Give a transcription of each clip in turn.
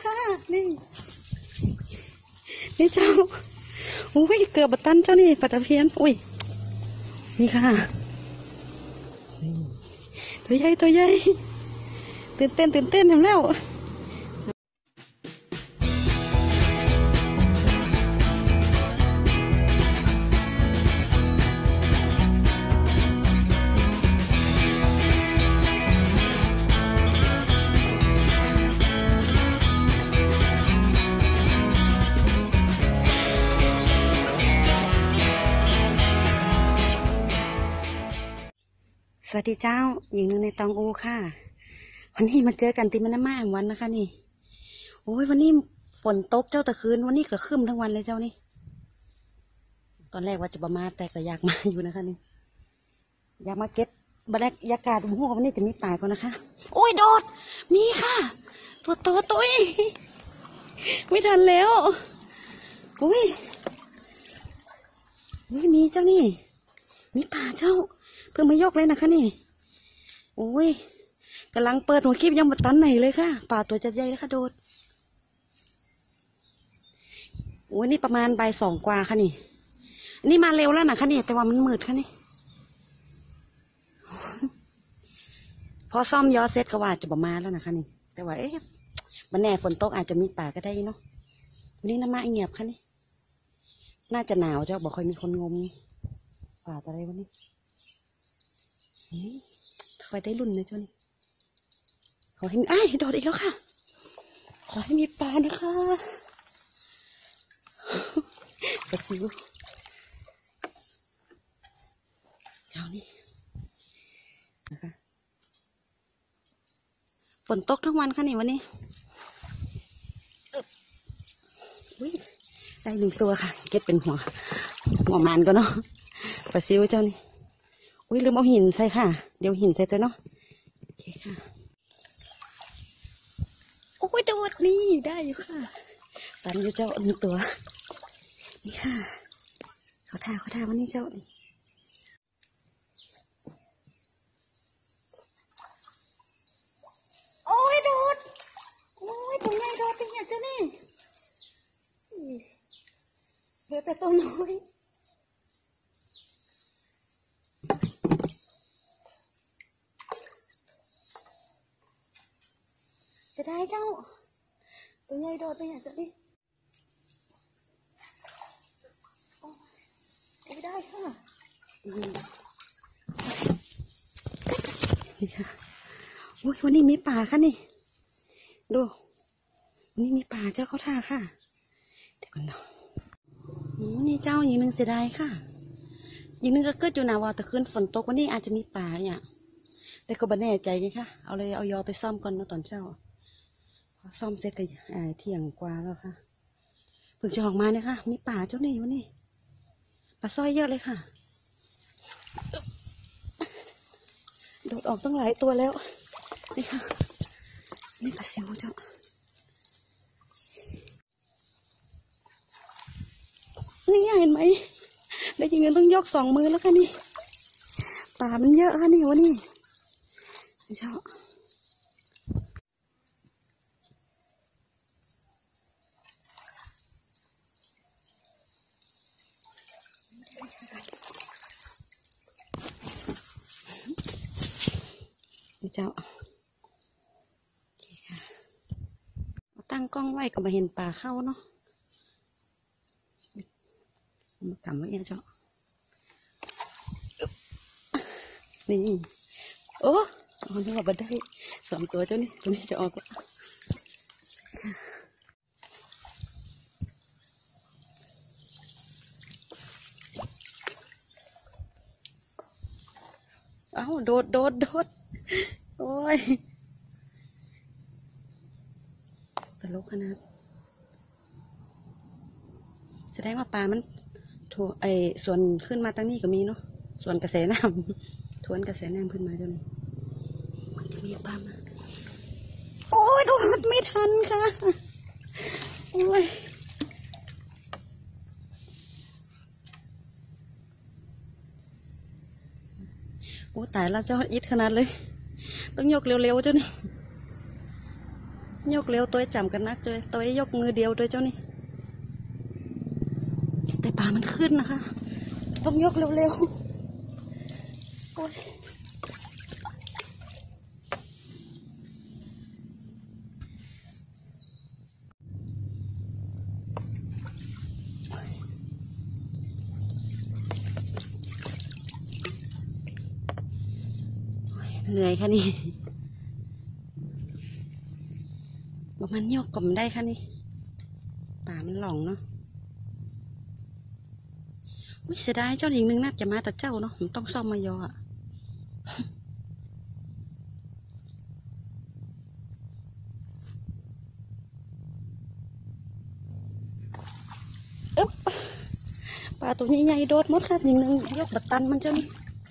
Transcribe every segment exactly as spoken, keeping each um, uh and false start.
ค่ะนี่นี่เจ้าอุ้ยเกือบบัตันเจ้านี่ปลาตะเพียนอุ้ยนี่ค่ะตัวใหญ่ตัวใหญ่ตื่นเต้นตื่นเต้นทำแล้วสวัสดีเจ้าหญิงหนึ่งในตองอูค่ะวันนี้มาเจอกันติมันน้ำมาวันนะคะนี่โอ้ยวันนี้ฝนตกเจ้าตะคืนวันนี้ก็คึ้มทั้งวันเลยเจ้านี่ตอนแรกว่าจะประมาแต่ก็อยากมาอยู่นะคะนี่อยากมาเก็บบรรยากาศหัววันนี้จะมีป่าก่อนนะคะโอ้ยโดดมีค่ะตัวโตตุ้ยไม่ทันแล้วอุ้ยอุ้ยมีเจ้านี่มีป่าเจ้าเพิ่งมายกเลยนะคะนี่โอ้ยกำลังเปิดหัวคลิปยังมาตันไหนเลยค่ะป่าตัวจะใหญ่แล้วค่ะโดดโอ้ยนี่ประมาณบ่ายสองกว่าค่ะนี่นี่มาเร็วแล้วนะคะนี่แต่ว่ามันมืดค่ะนี่พอซ่อมย้อเซ็ตก็ว่าจะประมาณแล้วนะคะนี่แต่ว่าเอ๊ะมันแน่ฝนตกอาจจะมีป่าก็ได้เนาะวันนี้น้ำมาเงียบค่ะนี่น่าจะหนาวเจ้าบอกค่อยมีคนงมป่าอะไรวะนี่คอยได้รุ่นนะเจ้านี่ขอให้มีไอ้โดดอีกแล้วค่ะขอให้มีปลานะคะกระซิวเจ้านี่นะคะฝนตกทั้งวันค่ะนี่วันนี้อุ้ยได้หนึ่งตัวค่ะเก็บเป็นหัวหัวมันก็เนาะกระซิวเจ้านี่อุ้ยลืมเอาหินใส่ค่ะเดี๋ยวหินใส่ตัวเนาะโอเคค่ะโอ้ยโดดนี่ได้อยู่ค่ะตามอยู่เจ้าหนึ่งตัวนี่ค่ะเขาท่าเขาท่าวันนี้เจ้านี่โอ้ยโดดโอ้ยตัวใหญ่โดดเป็นอย่างเจ้านี่เหลือแต่ตัวน้อยจะได้เจ้าตัวใหญ่โดดไปอย่างเจ้านี่ไม่ได้ค่ะนี่ค่ะอุ้ยวันนี้มีป่าค่ะนี่ดูวันนี้มีป่าเจ้าเขาท่าค่ะเดี๋ยวกันเนาะนี่เจ้าอย่างหนึ่งเสียดายค่ะอย่างหนึ่งก็เกิดอยู่หนาวแต่คืนฝนตกวันนี้อาจจะมีป่าเนี่ยแต่ก็ไม่แน่ใจไงค่ะเอาเลยเอายอไปซ่อมก่อนเนาะตอนเช้าซ่อมเสร็จก็เที่ยงกว่าแล้วค่ะเพิ่งจะออกมาเนี่ยค่ะมีป่าเจ้านี่วันนี้ปลาสร้อยเยอะเลยค่ะโดดออกตั้งหลายตัวแล้วนี่ค่ะนี่ปลาเซลเจ้านี่เห็นไหมได้ยินต้องยกสองมือแล้วค่ะนี่ป่ามันเยอะค่ะนี่วันนี้เจ้าเจ้าตั้งกล้องไว้ก็มาเห็นป่าเข้าเนาะมากำไว้เจ้านี่โอ้เอาเนื้อมาได้สองตัวเจ้านี่ตัวนี้จะออกแล้วเอาโดดโดดโดดโอ้ยตลกขนาดแสดงว่าปลามันถั่วไอส่วนขึ้นมาตั้งนี้ก็มีเนาะส่วนกระแสน้ำทวนกระแสน้ำขึ้นมาจนมันจะมีปลามาโอ้ยโดดไม่ทันค่ะโอ้ยโอ้ตายแล้วเจ้าอิดขนาดเลยต้องยกเร็วๆเจ้านี่ยกเร็วตัวจำกันนักเลยตัวยกมือเดียวตัวเจ้านี่แต่ปลามันขึ้นนะคะต้องยกเร็วๆโอ้ยเหนื่อยค่ะนี่ประมาณยกก็ไม่ได้ค่ะนี่ป่ามันหลงเนาะวิเสียดายเจ้าหญิงนึงน่าจะมาแต่เจ้าเนาะผมต้องซ่อมมายออ่ะอึ๊บปลาตัวนี้ใหญ่โดดมดค่ะหญิงนึงยกบัดตันมันเจ้านี่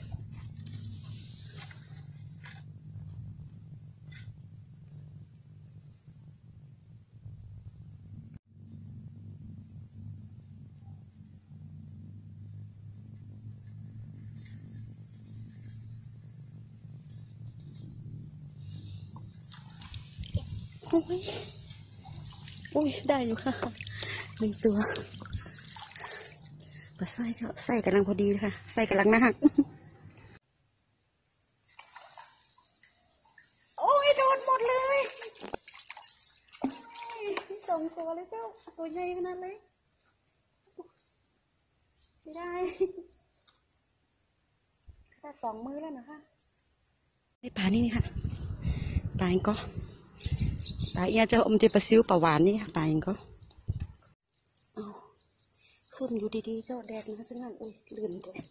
โอ้ยโอ้ยได้อยู่ค่ะหนึ่งตัวปลาสร้อยเจ้าใส่กำลังพอดีเลยค่ะใส่กำลังนะฮะโอ้ยโดนหมดเลยสองตัวเลยเจ้าตัวใหญ่ขนาดเลยไม่ได้แค่สองมือแล้วนะคะไอ้ปลานี่นี่ค่ะปลาเองก็ปลาเอียเจ้าอมเจปลาซิวปลาหวานนี่ปลาเองก็ขึ้นอยู่ดีๆเจ้าแดดนะซึ่งนั่นอุ้ยลื่นด้วย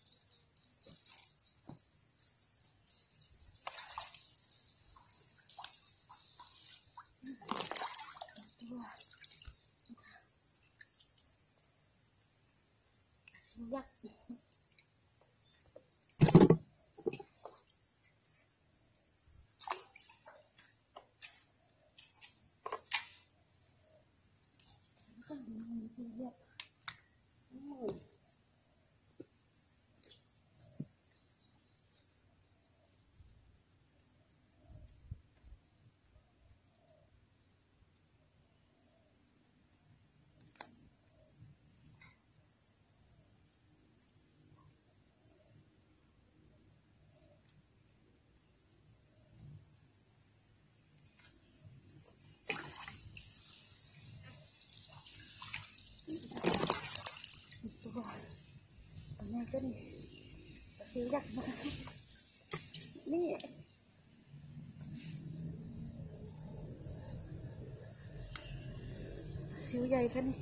ยักษ์ตัวตอนนี้ก็นี่ปลาซิวยักษ์มานี่ซิวใหญ่ค่ะนี่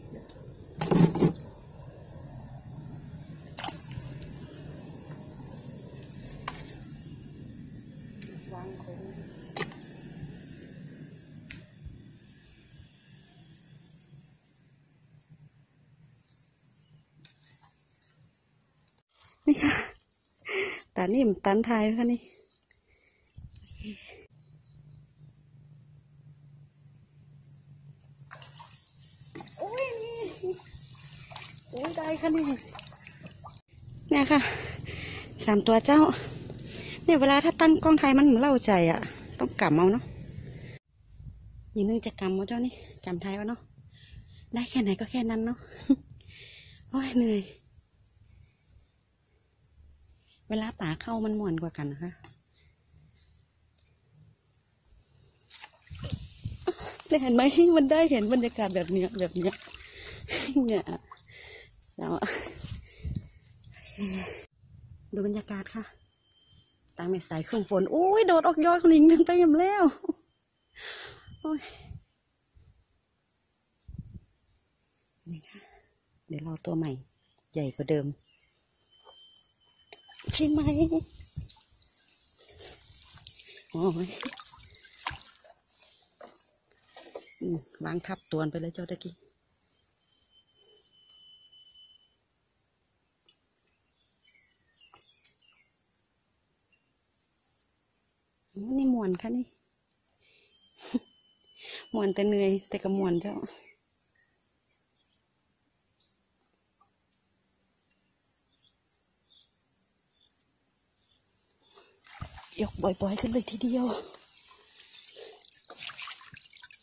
วางคงนี่ค่ะตานี่มันตันทายค่ะนี่โอ้ยนี่โอ้ยได้ค่ะนี่เนี่ยค่ะสามตัวเจ้าเนี่ยเวลาถ้าตั้งกล้องไทยมันเล่าใจอ่ะต้องกำเอาเนาะอย่างนึงจะกำเอาเจ้านี่กำไทยเอาเนาะได้แค่ไหนก็แค่นั้นเนาะโอ้ยเหนื่อยเวลาป่าเข้ามันม่วนกว่ากันนะคะได้เห็นไหมมันได้เห็นบรรยากาศแบบเนี้ยแบบเนี้ยเนี่ยแล้วดูบรรยากาศค่ะตามเม็ดสายเครื่องฝนโอ้ยโดดออกยอดคนหนึ่งหนึ่งไปยังแล้วโอ้ยนี่ค่ะเดี๋ยวเราตัวใหม่ใหญ่กว่าเดิมใช่ไหมโอ้ยวางทับตัวไปเลยเจ้าตะกี้นี่มวนค่ะนี่มวนแต่เหนื่อยแต่ก็มวนเจ้ายกบ่อยๆกันเลยทีเดียว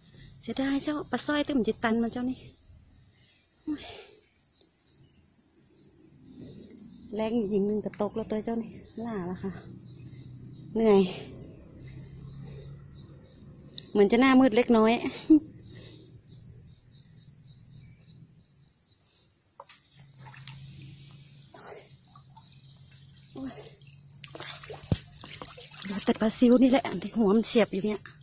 เสียดายเจ้าปลาสร้อยที่มันจิตตันมาเจ้านี่แรงยิงหนึ่งกระตกแล้วตัวเจ้านี่ล่าแล้วค่ะเหนื่อยเหมือนจะหน้ามืดเล็กน้อยเดี๋ยวแต่ปลาซิวนี่แหละที่หัวมันเสียบอยู่เนี่ย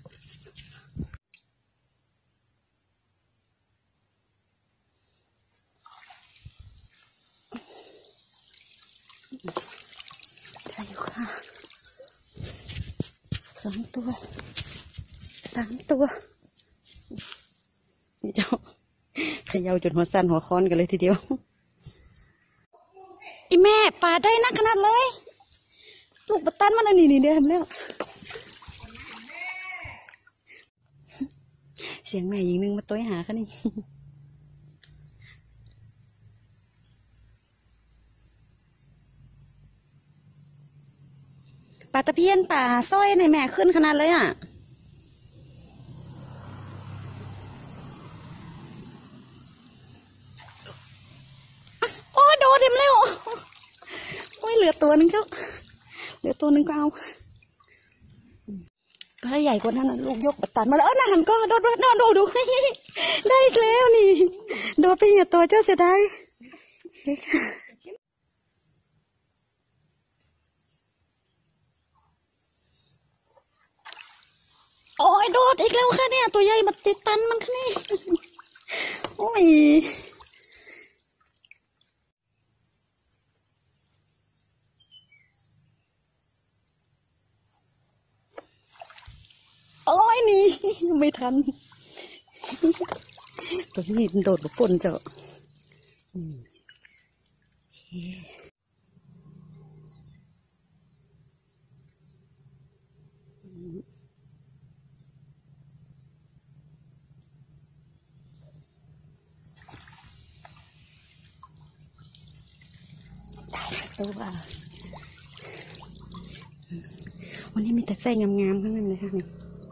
ได้อยู่ค่ะสองตัวสามตัวนี่เจ้าเขย่าจนหัวสั่นหัวค้อนกันเลยทีเดียวอีแม่ป่าได้นักขนาดเลยลูกปะตันมันนี่นี่เดียวทำแล้วเสียงแม่ยิงนึงมาตัวหาค่ะนี่ปลาตะเพียนป่าสร้อยในแม่ขึ้นขนาดเลยอ่ะโอ้โดดเต็มแล้วโอ้ยเหลือตัวนึงเจ้าเหลือตัวนึงก็เอาก็ได้ใหญ่กว่านั้นนะลูกยกปะตันมาแล้วนั่นก็โดดโดดโดดดูได้อีกแล้วนี่โดดไปเหยียบตัวเจ้าเสียดายโอ้ยโดดอีกแล้วค่ะเนี่ยตัวใหญ่มาติดตันมันค่ะนี่โอ้ยโอ้ยนี่ไม่ทันตัวนี้มันโดดบุกปนเจ้าตัววันนี้มีแต่ไส้งามๆทั้งนั้นเลยค่ะนี่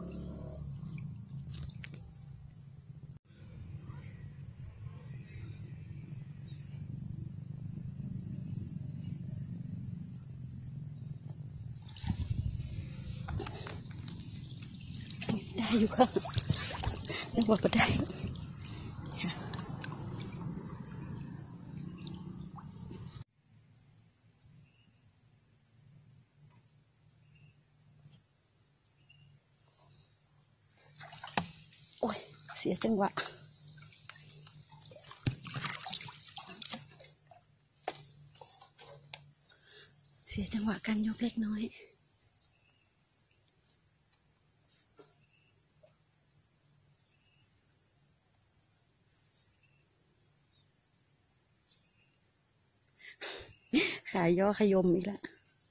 ได้อยู่ค่ะไม่บอกก็ได้โอ้ยเสียจังหวะเสียจังหวะการยกเล็กน้อยขายย่อขยมอีกแล้ว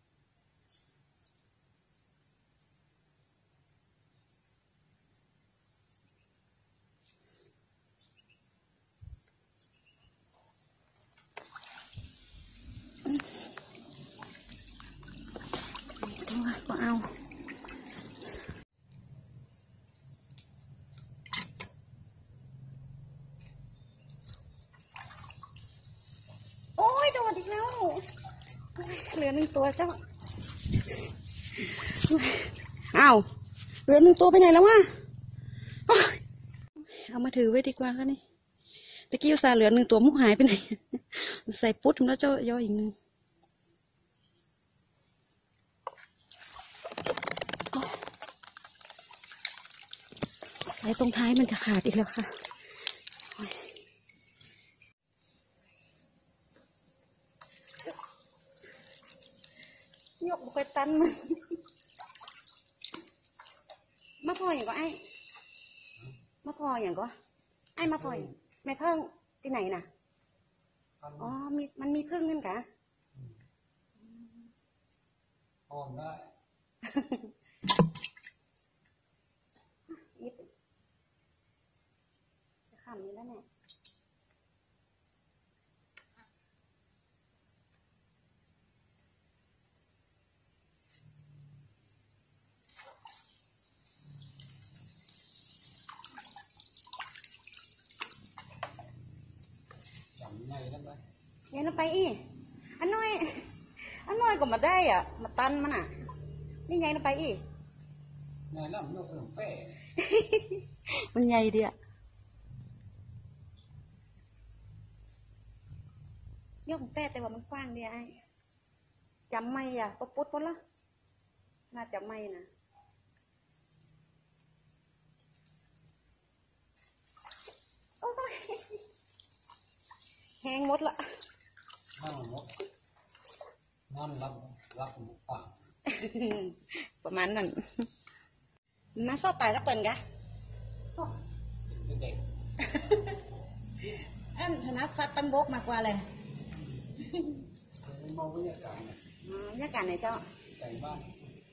ตัวก็เอาโอ้ยโดดอีกแล้วเหลือหนึ่งตัวเจ้าอ้าวเหลือหนึ่งตัวไปไหนแล้ววะเอามาถือไว้ดีกว่าค่ะนี่ตะกี้อุตส่าห์เหลือหนึ่งตัวมุกหายไปไหนใส่ปุ๊ดแล้วเจ้าย่ออีกหนึ่งใส่ตรงท้ายมันจะขาดอีกแล้วค่ะยกบุกไปตันมันมาพออย่างก็ไอ้มาพออย่างก็ไอ้มาพออย่างไม่เพิ่งที่ไหนน่ะอ๋อมีมันมีพึ่งนั่นกะหอมได้ยิบจะขำนี้แล้วเนี่ยยายน้ำไปอีอันน้อยอันน้อยก็มาได้อ่ะมาตันมันอ่ะนี่ยายน้ำไปอียายน้ำนกเอิ่มเป้มันใหญ่ดีอ่ะยกแป้แต่ว่ามันกว้างดีไอ้จำไม่อ่ะปุ๊บปุ๊บปุ๊บละน่าจะไม่นะโอ้ยแห้งหมดละห้างหมดนั่นรับรับหมูป่าประมาณนั้นมาสอบตายแล้วเปิ่นกะเด็กอันธนัดสัตว์ตันบกมากกว่าเลยมองบรรยากาศบรรยากาศไหนเจ้าแต่บ้าน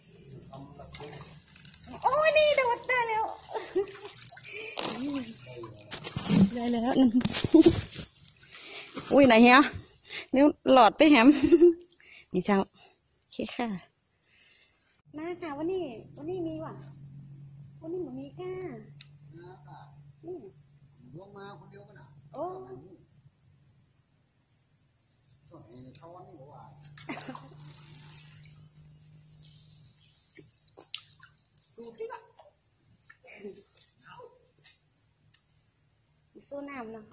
โอ้ยนี่โดดได้แล้วได้แล้วอุ้ยไหนเฮียนี่หลอดไปแฮมนี่เจ้าโอเคค่ะมาค่ะวันนี้วันนี้มีว่ะวันนี้มันมีค่ะนี่ลงมาคนเดียวกันอ่ะโอ้ส่วนนี้เขาวันนี้บอกว่าดูที่ละมีโซ่น้ำเนาะ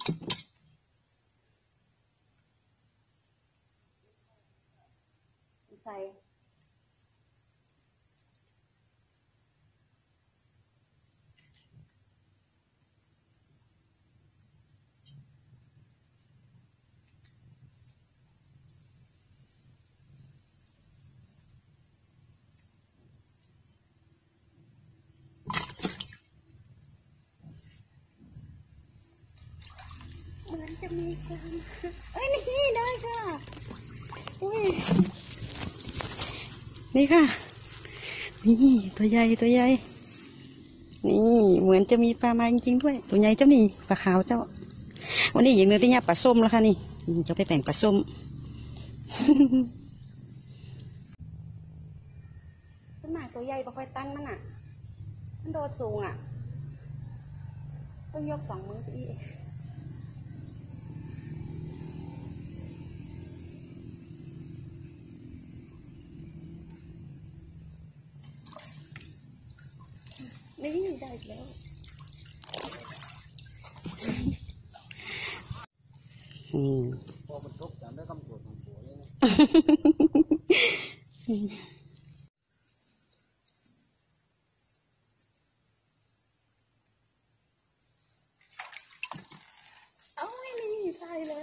ใส่เหมือนจะมีความเอ้ยนี่ได้ค่ะอุ้ยนี่ค่ะนี่ตัวใหญ่ตัวใหญ่นี่เหมือนจะมีปลามาจริงๆด้วยตัวใหญ่เจ้านี่ปลาขาวเจ้าวันนี้อย่างเนื้อที่เนี่ยปลาส้มแล้วค่ะนี่จะไปแบ่งปลาส้มต้นไม้ตัวใหญ่ปลาค่อยตั้งมันอ่ะมันโดดสูงอ่ะต้องยกสองมือสินี่ได้แล้วอืมพอมันทุกอย่างได้คำพูดของผัวเลยเอาไม่มีใช่เลย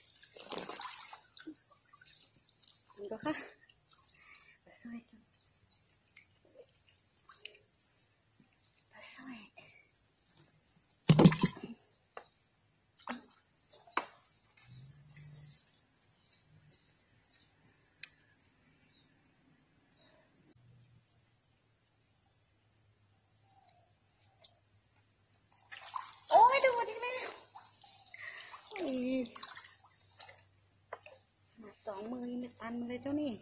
มันก็ค่ะสวยจังสวยโอ้ยดูดิแม่มาสองมือนี่ตันเลยเจ้านี่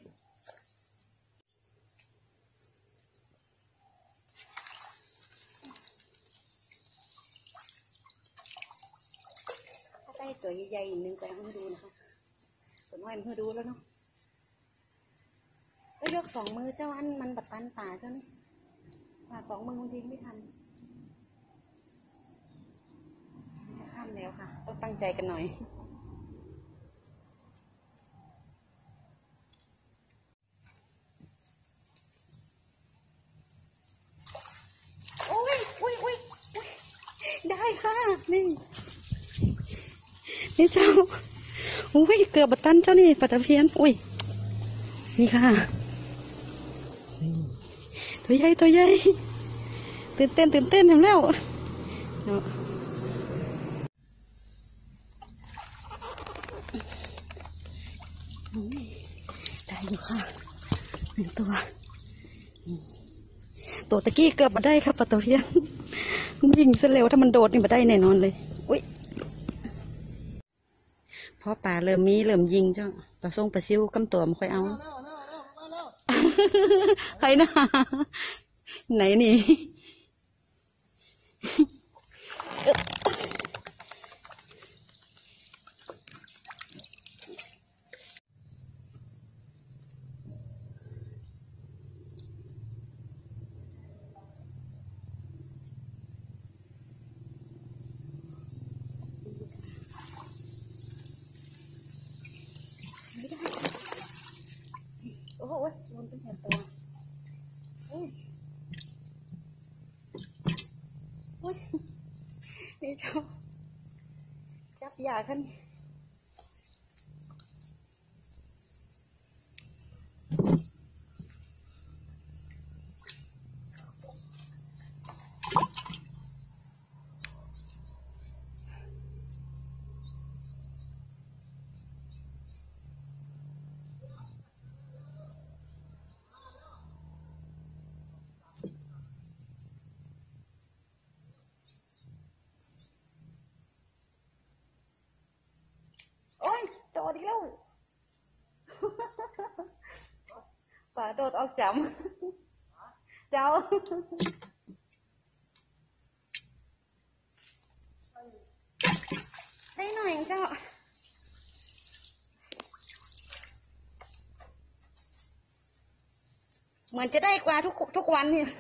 ถ้าได้ตัวใหญ่ๆอีกนึงไปให้ดูนะคะตัวน้อยมันให้ดูแล้วเนาะก็ยกสองมือเจ้าอันมันตัดตันป่าเจ้านี่ป่าสองมือบางทีไม่ทันจะข้ามแล้วค่ะต้องตั้งใจกันหน่อยโอ้ยอุ้ยอุ้ยได้ค่ะนี่นี่เจ้าอุ้ยเกือบบัดตันเจ้านี่ปัตตะเพียนอุ้ยนี่ค่ะตัวใหญ่ตัวใหญ่ตื่นเต้นตื่นเต้นเห็นแล้วได้อยู่ค่ะหนึ่งตัวตัวตะกี้เกือบมาได้ครับปัตตะเพียนยิงซะเร็วถ้ามันโดดนี่มาได้แน่นอนเลยอุ้ยพอป่าเริ่มมีเริ่มยิงเจ้าปลาส่งปลาซิวกำตัวมาค่อยเอาใครนะไหนนี่นี่เจ้าจับยาขึ้นโอ้ยโดดอีกแล้วป่าโดดออกจำเจ้าได้หน่อยเจ้าเหมือนจะได้กว่าทุกทุกวันเนี่ย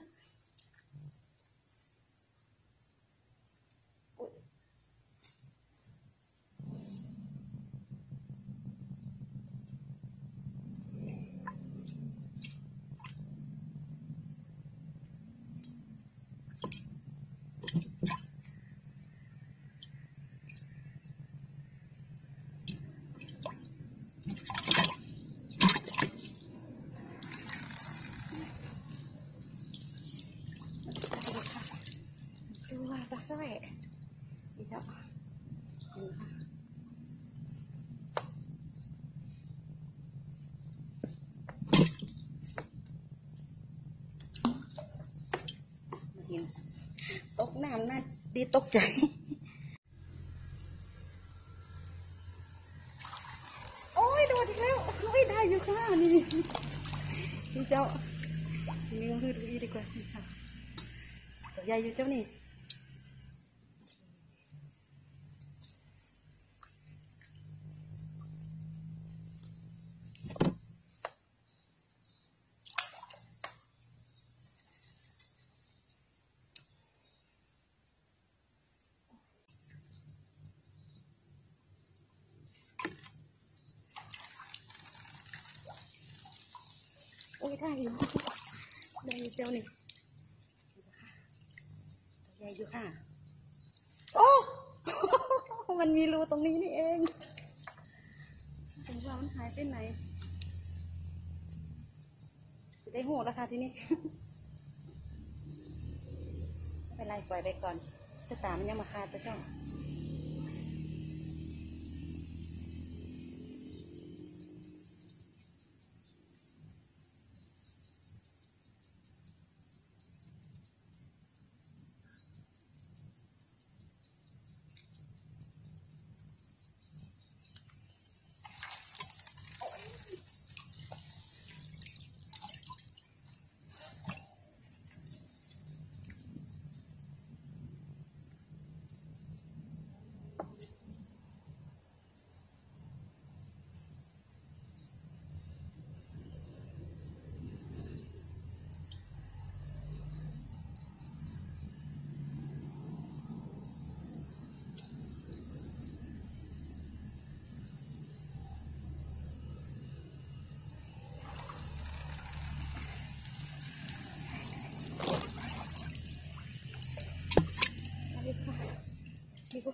ดูว่าปลาสร้อยดีเจ้าตกน้ำน่าดีตกใจโอ้ยโดดอีกแล้วโอ้ยได้อยู่ค่ะนี่นี่เจ้านี่มือดูดีดีกว่านี่ค่ะใหญ่อยู่เจ้านี่โอ้ยได้อยู่ได้อยู่เจ้านี่ใหญ่อยู่ค่ะโอ้มันมีรูตรงนี้นี่เองถึงว่ามันหายไปไหนจะได้หูแล้วค่ะที่นี่ไม่เป็นไรปล่อยไปก่อนจะตามมันยังมาคาจะเจ้านี่ก็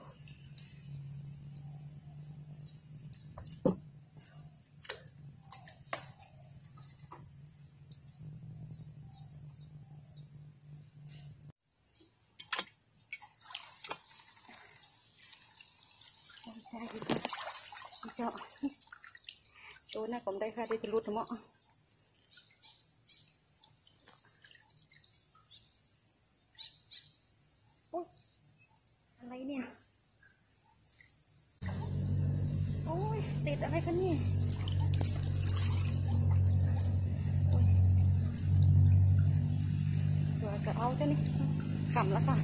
ใช่เจ้าตัวหน้าผมได้ค่ะได้จะรุดทั้งหมดอะไรเนี่ยโอ้ยติดอะไรกันนี่ตัวกระเอาเจ้านี่ขำแล้วค่ะ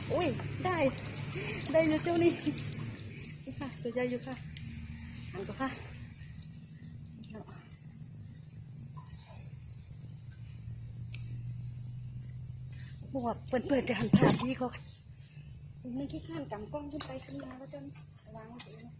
อุ้ยได้ได้อยู่เจ้านี่นี่ค่ะตัวใหญ่อยู่ค่ะหันก็ค่ะบวกเปิดเปิดจะหันผ่านที่เขาไม่ขี้ข้านกำกล้องขึ้นไปขึ้นมาแล้วจนวางไว้เอง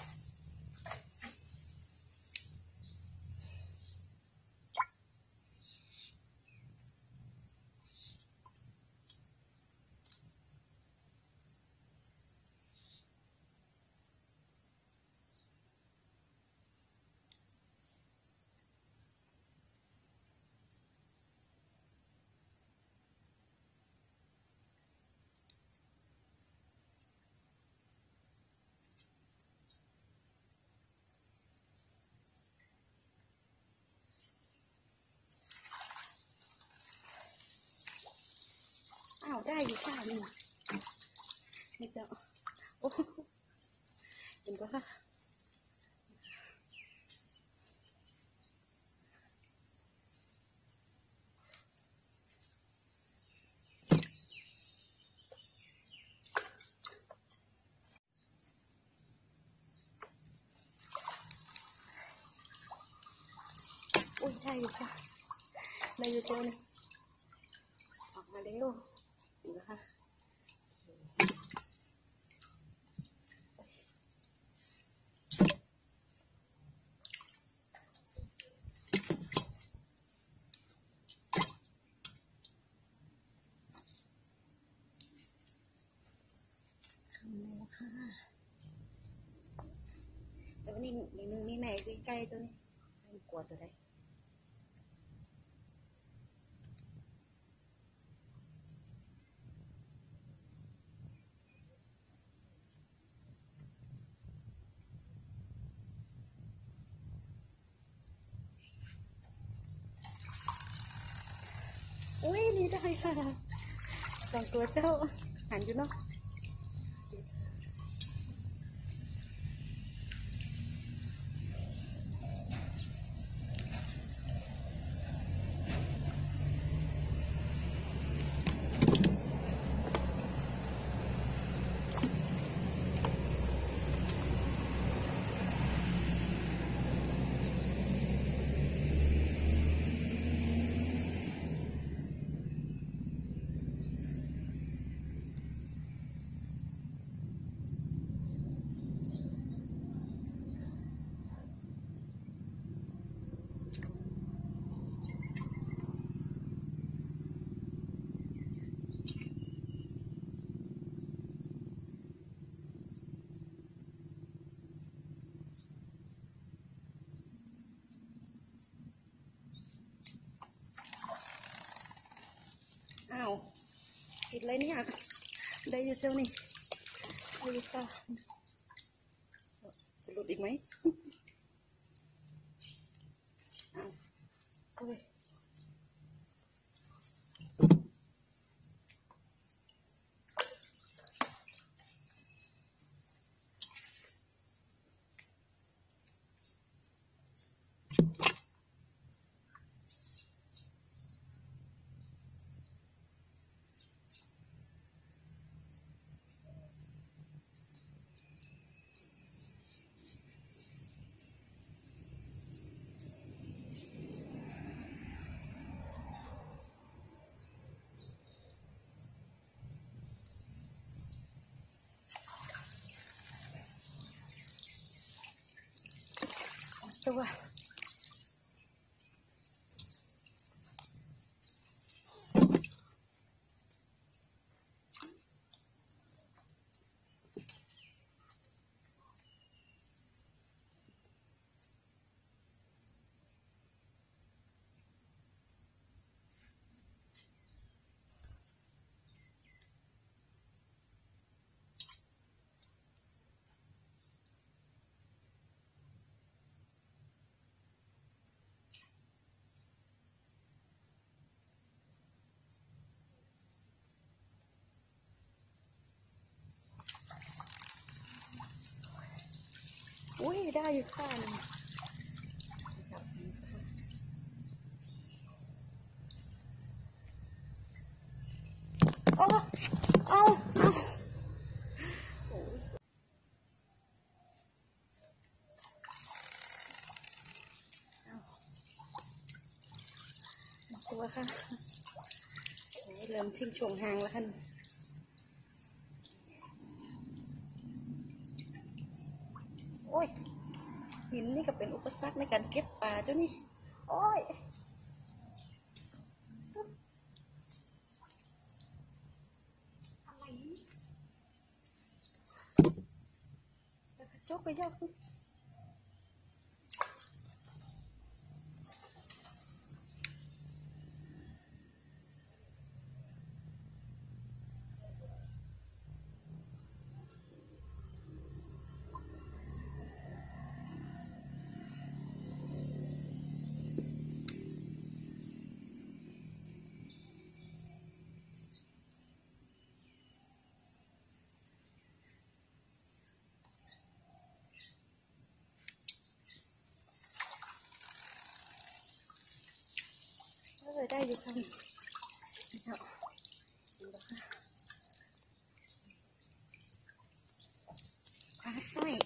อ้าวได้อยู่ค่ะนี่นี่เจ้าโอ้เห็นก็ค่ะอุ้ยได้อยู่ค่ะได้อยู่เจ้านี่ออกมาเลี้ยงลูกเห็นก็ค่ะแต่วันนี้หนึ่งนี่แม่ใกล้ๆตัวนี้ไม่กลัวตัวใดอุ้ยนี่ได้ค่ะสองตัวเจ้าหันอยู่เนาะอ้าวผิดเลยเนี่ยได้อยู่เจ้านี่ได้อยู่ค่ะจะหลุดอีกไหมอ้าวโอ้ยตัวอุ้ยได้อยู่ค่ะนี่โอ้เอาแล้วค่ะเริ่มทิ้งช่วงห่างแล้วค่ะโอ้ยหินนี่ก็เป็นอุปสรรคในการเก็บปลาเจ้านี่โอ้ยอะไรนี่แล้วก็จกไปยากเลยได้อยู่ค่ะเจ้าปลาสร้อย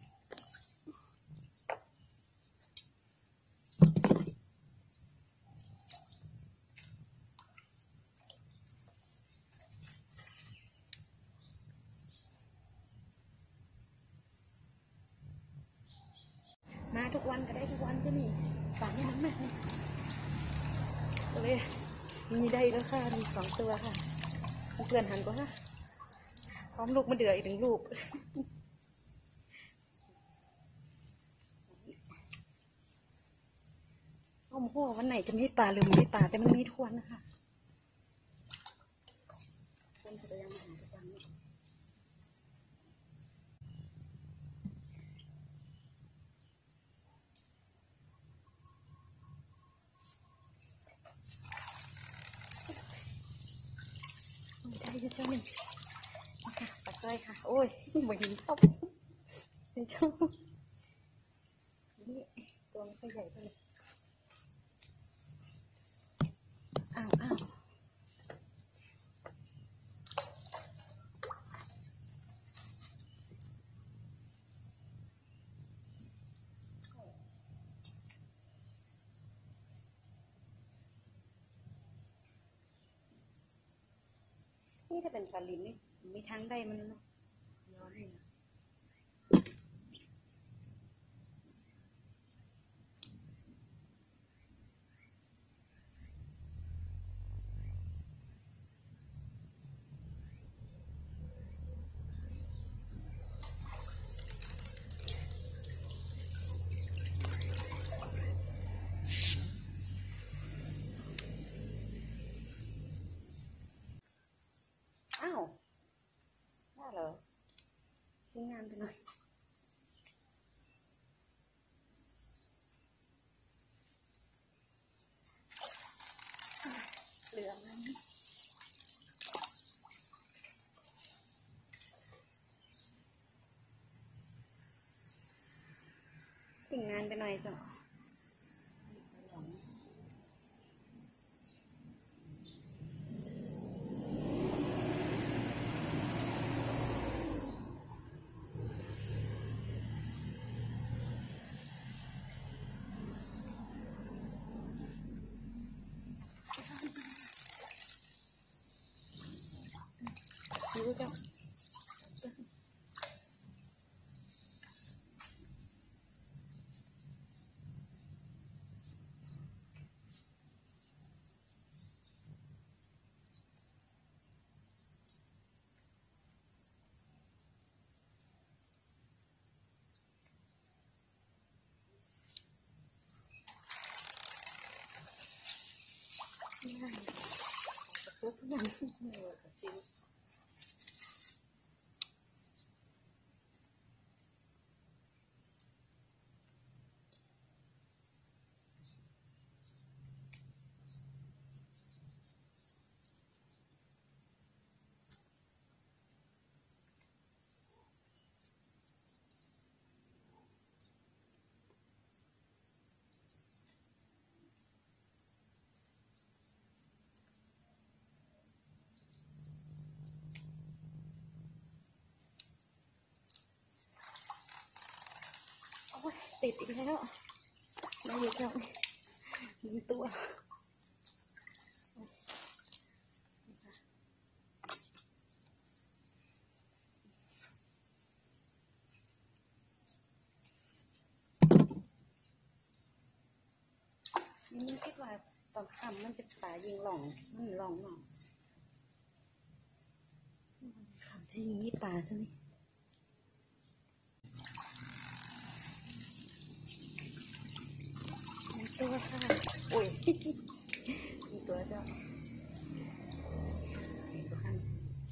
มาทุกวันก็ได้ทุกวันเจ้านี่ปลาไม่น้ำมากเลยก็เลยมีได้แล้วค่ะมีสองตัวค่ะเพื่อนหันก็ค่ะพร้อมลูกมาเดืออีกหนึ่งลูกโอ้โหวันไหนจะมีปลาหรือไม่มีปลาแต่มันมีทุกวันนะคะคนจะยังมาหาทุกวันได้อยู่เจ้าหนึ่งค่ะปลาสร้อยค่ะโอ้ยเหมือนหินท็อปเจ้านี่ตัวมันก็ใหญ่ไปเลยอ้าวอ้าวนี่ถ้าเป็นปลาลินนี่มีทั้งได้มันเนาะย้อนเลยนะอ้าวได้เหรอทิ้งงานไปหน่อยเหลือมันทิ้งงานไปหน่อยจ้ะรู้จ้ะง่ายปุ๊บนั่นเหนื่อยกับซิวโอ้ยติดอีกแล้วได้อยู่จ้ะหนึ่งตัวอนค่ำมันจะป่ายิงหล่องมันหล่องหน่องค่ำจะยิงนี่ป่าใช่ไหมตัวค่ะโอ้ยมีตัวเจ้าเห็นตัวข้าง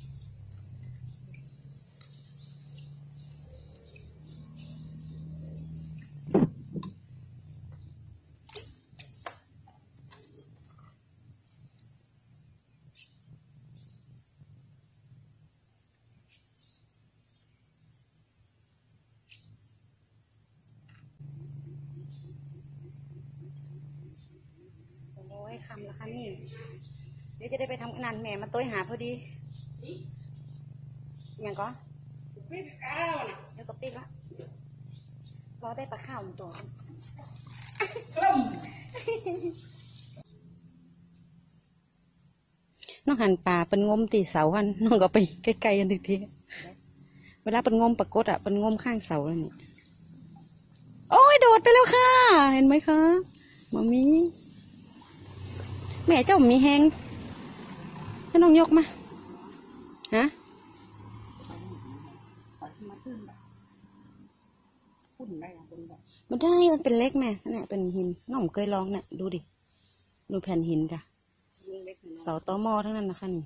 โอ้ยคำแล้วค่ะนี่เดี๋ยวจะได้ไปทำงานแม่มาต้วยหาพอดีอย่างก็เดี๋ยวก็ปิ๊กละรอได้ปลาข้าวตัวน้องหันป่าเป็นงมตีเสาวันน้องก็ไปใกล้ๆกันทีทีเวลาเป็นงมปรากฏอ่ะเป็นงมข้างเสาแล้วนี่โอ้ยโดดไปแล้วค่ะเห็นไหมคะมามีแม่เจ้ามีแหงให้น้องยกมาฮะมันได้มันเป็นเล็กแม่เนี่ยเป็นหินน้องเคยลองเนี่ยดูดิดูแผ่นหินจ้ะเสาตอหม้อทั้งนั้นนะคะนี่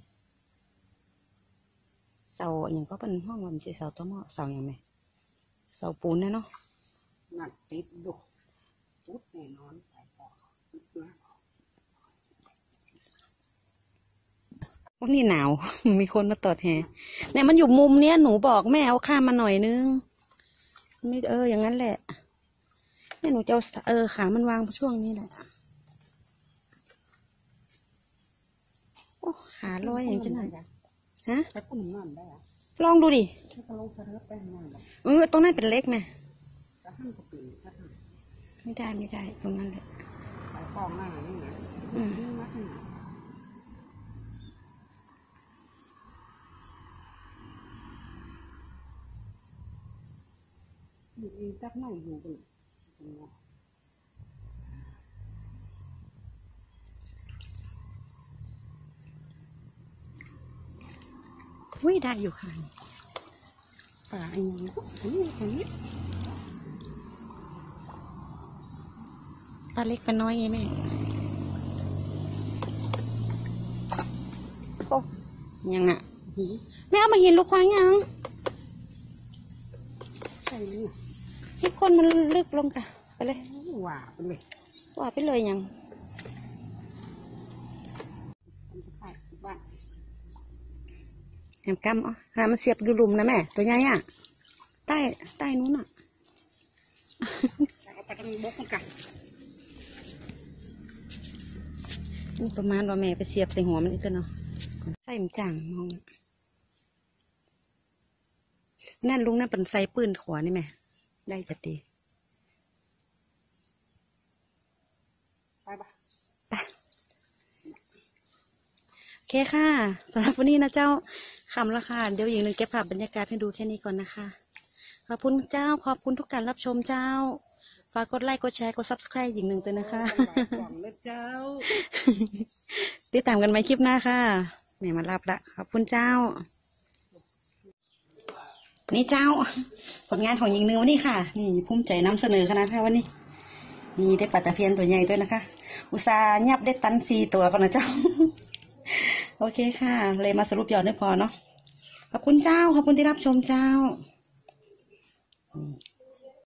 เสาอย่างก็เป็นห้องมันจะเสาตอหม้อเสาอย่างไรเสาปูนนะเนาะหนักติดดุพุดแน่นอนวันนี้หนาว มีคนมาตอดแหเนี่ยมันอยู่มุมเนี้ยหนูบอกแม่เอาข้ามมาหน่อยนึงไม่เอออย่างนั้นแหละเนี่ยหนูจะเอาเออขามันวางช่วงนี้แหละโอ้ขาลอยอย่างจะหน่อยฮะไปปุ่นนั่นได้อะลองดูดิถ้าลงสะเทิบไปนั่นแหละเออตรงนั้นเป็นเล็กไหมจะห้ามกระปิ่นถ้าห้ามไม่ได้ไม่ได้ตรงนั้นแหละไปฟองหน้านี่นะอืมนี่มัดนะอยู่จับหน่อยอยู่กันวิ่งได้อยู่ค่ะป่าอันนี้อันนี้อันนี้ปลาเล็กปลาน้อยไงแม่โอ้ยังอ่ะแม่เอามาเห็นลูกควายยังใช่นี่ให้คนมันลึกลงค่ะไปเลยว่าไปเลยว่าไปเลยยังแหมกำอ๋อหามันเสียบดูหลุมนะแม่ตัวใหญ่อ่ะใต้ใต้นู้นอ่ะเอาไปทำบกกันนี่ประมาณว่าแม่ไปเสียบใส่หัวมันอีกแล้วเนาะใส่มันจ่างมองนั่นลุงนั่นเป็นไซปืนขวานี่แม่ได้จัดดีไปปะไปโอเคค่ะสำหรับวันนี้นะเจ้าคำละค่ะเดี๋ยวอย่างหนึ่งเก็บภาพบรรยากาศให้ดูแค่นี้ก่อนนะคะขอบคุณเจ้าขอบคุณทุกการรับชมเจ้าฝากกดไลค์กดแชร์กดซับสไครต์อย่างหนึ่งตัวนะคะหวังนะเจ้าติดตามกันไหมคลิปหน้าค่ะแม่มารับละขอบคุณเจ้านี่เจ้าผลงานของหญิงหนึ่งวันนี้ค่ะนี่ภูมิใจนำเสนอขนาดค่ะวันนี้มีได้ปลาตะเพียนตัวใหญ่ด้วยนะคะอุตส่าห์ยับได้ตันสี่ตัวก่อนนะเจ้าโอเคค่ะเลยมาสรุปยอดได้พอเนาะขอบคุณเจ้าขอบคุณที่รับชมเจ้า